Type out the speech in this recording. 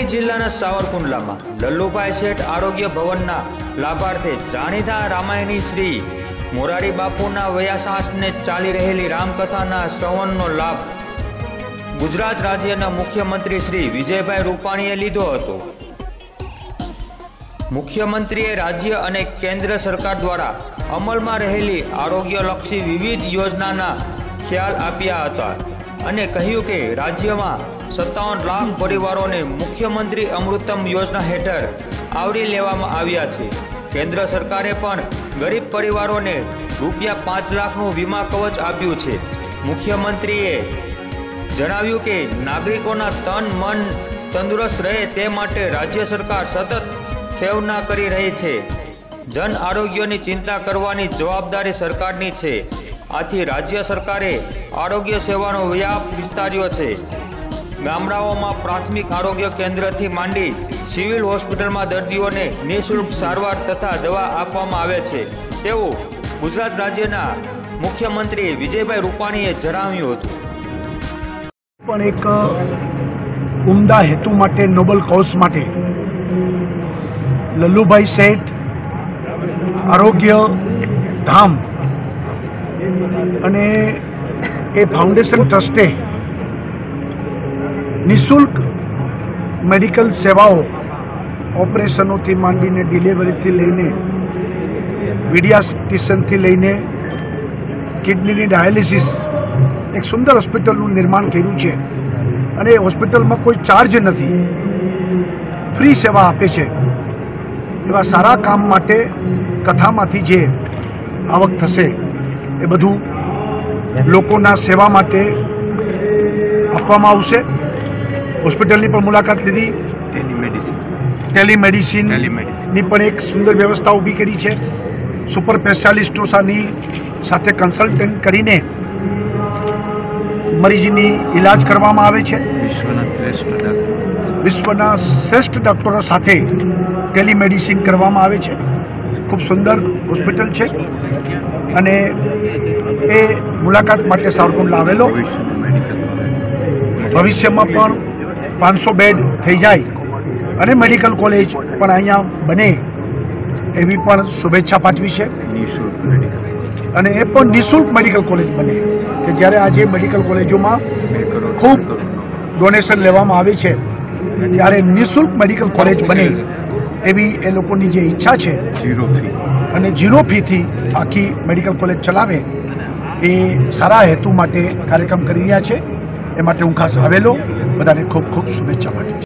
અમરેલી જિલ્લાના સાવરકુંડલામાં લલ્લુભાઈ શેઠ આરોગ્ય ભવનના લાભાર્થે જાણીતા રામાયણી શ્રી મોરારી બાપુના વયાસાંસને ચાલી રહેલી રામકથાના શ્રવણનો લાભ ગુજરાત રાજ્યના મુખ્યમંત્રી શ્રી વિજયભાઈ રૂપાણીએ લીધો હતો। મુખ્યમંત્રીએ રાજ્ય અને કેન્દ્ર સરકાર દ્વારા અમલમાં રહેલી આરોગ્યલક્ષી વિવિધ યોજનાના ખ્યાલ આપ્યા હતા અને કહ્યું કે રાજ્યમાં 57 લાખ પરિવારોને મુખ્યમંત્રી અમૃતમ યોજના હેઠળ આવરી લેવામાં આવ્યા છે। કેન્દ્ર સરકારે પણ ગરીબ પરિવારોને ₹5 લાખનું વીમા કવચ આપ્યું છે। મુખ્યમંત્રીએ જણાવ્યું કે નાગરિકોના તન મન તંદુરસ્ત રહે તે માટે રાજ્ય સરકાર સતત ખેવના કરી રહી છે। જન આરોગ્યની ચિંતા કરવાની જવાબદારી સરકારની છે। આથી રાજ્ય સરકારે આરોગ્ય સેવાનો વ્યાપ વિસ્તાર્યો છે। ગામડાઓમાં પ્રાથમિક આરોગ્ય કેન્દ્રથી માંડી સિવિલ હોસ્પિટલમાં દર્દીઓને નિઃશુલ્ક સારવાર તથા દવા આપવામાં આવે છે તેવું ગુજરાત રાજ્યના મુખ્યમંત્રી વિજયભાઈ રૂપાણીએ જણાવ્યું હતું। પણ એક ઉમદા હેતુ માટે, નોબલ કોઝ માટે લલ્લુભાઈ શેઠ આરોગ્ય ધામ અને એ ફાઉન્ડેશન ટ્રસ્ટે નિઃશુલ્ક મેડિકલ સેવાઓ, ઓપરેશનોથી માંડીને ડિલિવરીથી લઈને પીડિયાટ્રિશિયનથી લઈને કિડનીની ડાયાલિસિસ એક સુંદર હોસ્પિટલનું નિર્માણ કર્યું છે અને એ હોસ્પિટલમાં કોઈ ચાર્જ નથી, ફ્રી સેવા આપે છે। એવા સારા કામ માટે કથામાંથી જે આવક થશે એ બધું લોકોના સેવા માટે આપવામાં આવશે। હોસ્પિટલની પણ મુલાકાત લીધી, ટેલિમેડિસિનની પણ એક સુંદર વ્યવસ્થા ઊભી કરી છે। સુપર સ્પેશિયાલિસ્ટોની સાથે કન્સલ્ટન્ટ કરીને મરીઝની ઇલાજ કરવામાં આવે છે। વિશ્વના શ્રેષ્ઠ ડૉક્ટરો સાથે ટેલિમેડિસિન કરવામાં આવે છે। ખૂબ સુંદર હોસ્પિટલ છે અને એ મુલાકાત માટે સાવરકુંડલા આવેલો। ભવિષ્યમાં પણ 500 બેડ થઈ જાય અને મેડિકલ કોલેજ પણ અહીંયા બને એવી પણ શુભેચ્છા પાઠવી છે અને એ પણ નિઃશુલ્ક મેડિકલ કોલેજ બને કે જ્યારે આજે મેડિકલ કોલેજોમાં ખૂબ ડોનેશન લેવામાં આવે છે ત્યારે નિઃશુલ્ક મેડિકલ કોલેજ બને એવી એ લોકોની જે ઈચ્છા છે અને 0 ફીથી આખી મેડિકલ કોલેજ ચલાવે એ સારા હેતુ માટે કાર્યક્રમ કરી રહ્યા છે। એ માટે હું ખાસ આવેલો, બધાને ખૂબ ખૂબ શુભેચ્છા પાઠવી।